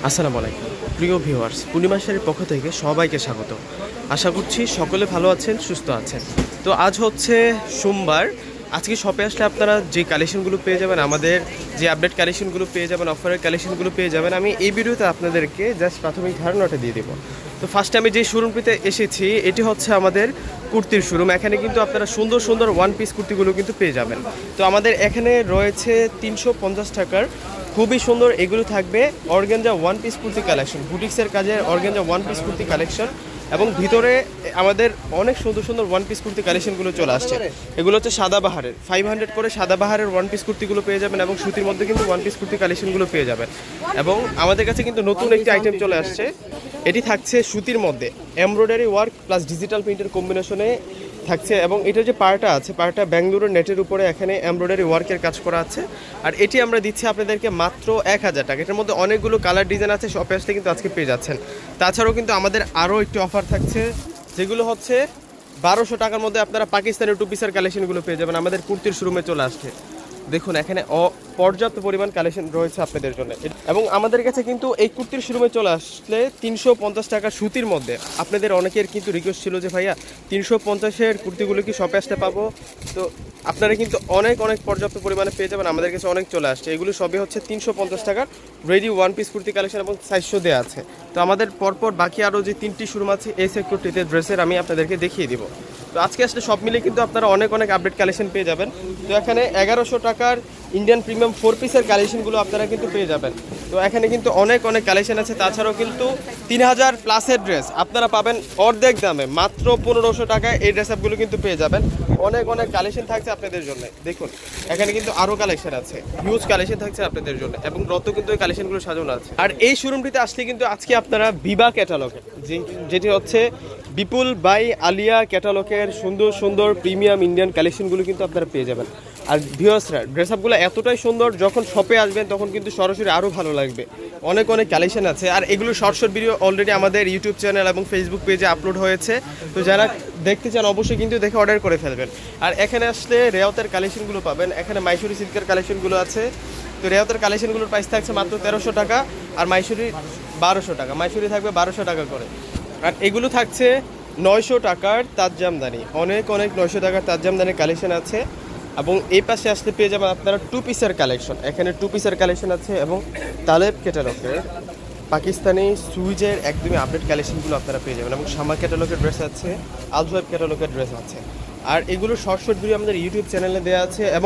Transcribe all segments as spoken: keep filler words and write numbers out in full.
আসসালামু আলাইকুম প্রিয় ভিউয়ার্স, পূর্ণিমা শাড়ির পক্ষ থেকে সবাইকে স্বাগত। আশা করছি সকলে ভালো আছেন, সুস্থ আছেন। তো আজ হচ্ছে সোমবার। আজকে শপে আসলে আপনারা যে কালেকশনগুলো পেয়ে যাবেন, আমাদের যে আপডেট কালেকশনগুলো পেয়ে যাবেন, অফারের কালেকশনগুলো পেয়ে যাবেন, আমি এই ভিডিওতে আপনাদেরকে জাস্ট প্রাথমিক ধারণাটা দিয়ে দেবো। তো ফার্স্টে আমি যে শোরুমটিতে এসেছি এটি হচ্ছে আমাদের কুর্তির শোরুম। এখানে কিন্তু আপনারা সুন্দর সুন্দর ওয়ান পিস কুর্তিগুলো কিন্তু পেয়ে যাবেন। তো আমাদের এখানে রয়েছে তিনশো পঞ্চাশ টাকার খুবই সুন্দর এগুলো থাকবে organza one piece kurti collection, বুটিক্সের কাজে organza one piece kurti collection, এবং ভিতরে আমাদের অনেক সুন্দর সুন্দর ওয়ান পিস কুর্তি কালেকশনগুলো চলে আসছে। এগুলো হচ্ছে সাদাবাহারের ফাইভ হান্ড্রেড করে সাদাবাহারের ওয়ান পিস কুর্তিগুলো পেয়ে যাবেন, এবং সুতির মধ্যে কিন্তু ওয়ান পিস কুর্তি কালেকশনগুলো পেয়ে যাবেন। এবং আমাদের কাছে কিন্তু নতুন একটি আইটেম চলে আসছে, এটি থাকছে সুতির মধ্যে এমব্রয়ডারি ওয়ার্ক প্লাস ডিজিটাল প্রিন্টের কম্বিনেশনে থাকছে, এবং এটার যে পার্টটা আছে পার্টটা ব্যাঙ্গালোরের নেটের উপরে এখানে এমব্রয়ডারি ওয়ার্কের কাজ করা আছে। আর এটি আমরা দিচ্ছি আপনাদেরকে মাত্র এক হাজার টাকা। এটার মধ্যে অনেকগুলো কালার ডিজাইন আছে, শপে আসলে কিন্তু আজকে পেয়ে যাচ্ছেন। তাছাড়াও কিন্তু আমাদের আরও একটি অফার থাকছে, যেগুলো হচ্ছে বারোশো টাকার মধ্যে আপনারা পাকিস্তানের টু পিসের কালেকশনগুলো পেয়ে যাবেন। আমাদের কুর্তির শোরুমে চলে আসছে, দেখুন এখানে পর্যাপ্ত পরিমাণ কালেকশন রয়েছে আপনাদের জন্য। এবং আমাদের কাছে কিন্তু এই কুর্তির শোরুমে চলে আসলে তিনশো পঞ্চাশ টাকা সুতির মধ্যে, আপনাদের অনেকের কিন্তু রিকোয়েস্ট ছিল যে ভাইয়া তিনশো পঞ্চাশের কুর্তিগুলো কি শপে আসতে পাবো, তো আপনারা কিন্তু অনেক অনেক পর্যাপ্ত পরিমাণে পেয়ে যাবেন। আমাদের কাছে অনেক চলে আসছে, এগুলো সবই হচ্ছে তিনশো পঞ্চাশ টাকার ready one piece kurti collection এবং সাইজশো দেওয়া আছে। তো আমাদের পরপর বাকি আরও যে তিনটি শোরুম আছে এই সেক্টরটিতে ড্রেসের আমি আপনাদেরকে দেখিয়ে দিব। তো আজকে আসলে সব মিলে কিন্তু আপনারা অনেক অনেক আপডেট কালেকশন পেয়ে যাবেন। তো এখানে এগারোশো টাকার ইন্ডিয়ান প্রিমিয়াম ফোর পিসের কালেকশনগুলো আপনারা কিন্তু পেয়ে যাবেন। তো এখানে কিন্তু অনেক অনেক কালেকশন আছে। তাছাড়াও কিন্তু তিন হাজার প্লাসের ড্রেস আপনারা পাবেন অর্ধেক দামে, মাত্র পনেরোশো টাকায় এই ড্রেস আপগুলো কিন্তু পেয়ে যাবেন। অনেক অনেক কালেকশন থাকছে আপনাদের জন্য। দেখুন এখানে কিন্তু আরও কালেকশন আছে, হিউজ কালেকশন থাকছে আপনাদের জন্য, এবং রত কিন্তু এই কালেকশনগুলো সাজানো আছে। আর এই শোরুমটিতে আসলে কিন্তু আজকে আপনারা বিবা ক্যাটালগের, যেটি হচ্ছে বিপুল বাই আলিয়া ক্যাটালগের সুন্দর সুন্দর প্রিমিয়াম ইন্ডিয়ান কালেকশনগুলো কিন্তু আপনারা পেয়ে যাবেন। আর ভিউয়ার্সরা ড্রেস আপগুলো এতটাই সুন্দর, যখন শপে আসবেন তখন কিন্তু সরাসরি আরও ভালো লাগবে। অনেক অনেক কালেকশন আছে, আর এগুলো শর্ট শর্ট ভিডিও অলরেডি আমাদের ইউটিউব চ্যানেল এবং ফেসবুক পেজে আপলোড হয়েছে। তো যারা দেখতে চান অবশ্যই কিন্তু দেখে অর্ডার করে ফেলবেন। আর এখানে আসলে রেওয়াতের কালেকশনগুলো পাবেন, এখানে মাইসুরি সিল্কের কালেকশনগুলো আছে। তো রেওয়াতের কালেকশনগুলোর প্রাইস থাকছে মাত্র তেরোশো টাকা, আর মাইসুরি বারোশো টাকা, মাইসুরি থাকবে বারোশো টাকা করে। আর এগুলো থাকছে নয়শো টাকার তাজ জামদানি, অনেক অনেক নয়শো টাকার তাজ জামদানির কালেকশন আছে। এবং এই পাশে আসলে পেয়ে যাবেন আপনারা টু পিসের কালেকশন, এখানে টু পিসের কালেকশন আছে, এবং তালেব ক্যাটালগের পাকিস্তানি সুইজের একদমই আপডেট কালেকশনগুলো আপনারা পেয়ে যাবেন। এবং শামা ক্যাটালগের ড্রেস আছে, আলজোয়েব ক্যাটালগের ড্রেস আছে। আর এগুলো শর্ট শর্ট ভিডিও আমাদের ইউটিউব চ্যানেলে দেওয়া আছে। এবং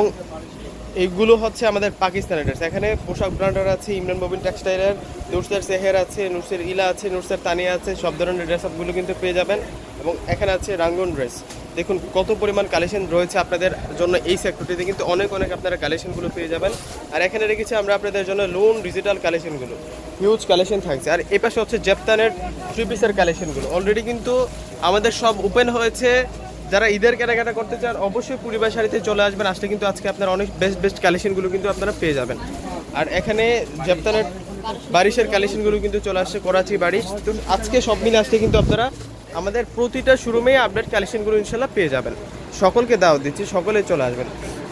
এইগুলো হচ্ছে আমাদের পাকিস্তানের ড্রেস, এখানে পোশাক ব্র্যান্ডার আছে, ইমরান ববিন টেক্সটাইলের, নুরসের সেহের আছে, নুরসের ইলা আছে, নুরসের তানিয়া আছে, সব ধরনের ড্রেস আপগুলো কিন্তু পেয়ে যাবেন। এবং এখানে আছে রাঙ্গুন ড্রেস, দেখুন কত পরিমাণ কালেকশন রয়েছে আপনাদের জন্য এই সেক্টরটিতে, কিন্তু অনেক অনেক আপনারা কালেকশনগুলো পেয়ে যাবেন। আর এখানে রেখেছি আমরা আপনাদের জন্য লোন ডিজিটাল কালেকশনগুলো, হিউজ কালেকশন থাকছে। আর এই পাশে হচ্ছে জেপ্তানের থ্রি পিসের কালেকশনগুলো, অলরেডি কিন্তু আমাদের সব ওপেন হয়েছে। যারা ঈদের কেনাকাটা করতে চান অবশ্যই পূর্ণিমা শাড়িতে চলে আসবেন, আসলে কিন্তু আজকে আপনারা অনেক বেস্ট বেস্ট কালেকশনগুলো কিন্তু আপনারা পেয়ে যাবেন। আর এখানে জেপ্তানের বারিশের কালেকশনগুলো কিন্তু চলে আসছে, করাচি বারিশ। তো আজকে সব মিলে আসলে কিন্তু আপনারা আমাদের প্রতিটা শোরুমে আপডেট কালেকশনগুলো ইনশাল্লাহ পেয়ে যাবেন। সকলকে দাওয়াত দিচ্ছি, সকলে চলে আসবেন।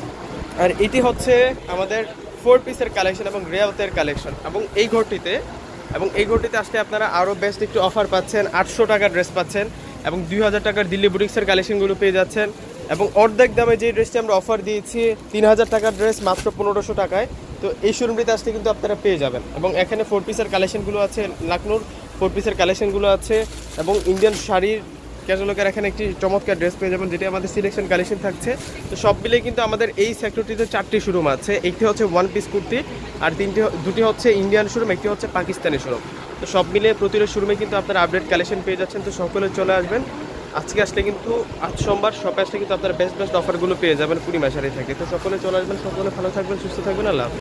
আর এটি হচ্ছে আমাদের ফোর পিসের কালেকশন এবং রেওয়াতের কালেকশন, এবং এই ঘরটিতে এবং এই ঘরটিতে আসলে আপনারা আরও বেস্ট একটু অফার পাচ্ছেন, আটশো টাকার ড্রেস পাচ্ছেন, এবং দুই হাজার টাকার দিল্লি বুটিক্সের কালেকশনগুলো পেয়ে যাচ্ছেন। এবং অর্ধেক দামে যে ড্রেসটি আমরা অফার দিয়েছি তিন হাজার টাকার ড্রেস মাত্র পনেরোশো টাকায়, তো এই শোরুমটিতে আসলে কিন্তু আপনারা পেয়ে যাবেন। এবং এখানে ফোর পিসের কালেকশনগুলো আছে, লাকনুর ফোর পিসের কালেকশনগুলো আছে, এবং ইন্ডিয়ান শাড়ির ক্যাটালগের এখানে একটি চমৎকার ড্রেস পেয়ে যাবেন, যেটি আমাদের সিলেকশন কালেকশন থাকছে। তো সব মিলে কিন্তু আমাদের এই সেক্টরটিতে চারটি শোরুম আছে, একটি হচ্ছে ওয়ান পিস কুর্তি, আর তিনটি দুটি হচ্ছে ইন্ডিয়ান শোরুম, একটি হচ্ছে পাকিস্তানি শোরুম। তো সব মিলে প্রতিটা শোরুমে কিন্তু আপনারা আপডেট কালেকশন পেয়ে যাচ্ছেন। তো সকলে চলে আসবেন। আজকে আসলে কিন্তু আজ সোমবার শপে আসলে কিন্তু আপনারা বেস্ট বেস্ট অফারগুলো পেয়ে যাবেন পূর্ণিমা শাড়ি থেকে। তো সকলে চলে আসবেন, সকলে ভালো থাকবেন, সুস্থ থাকবেন, আল্লাহ।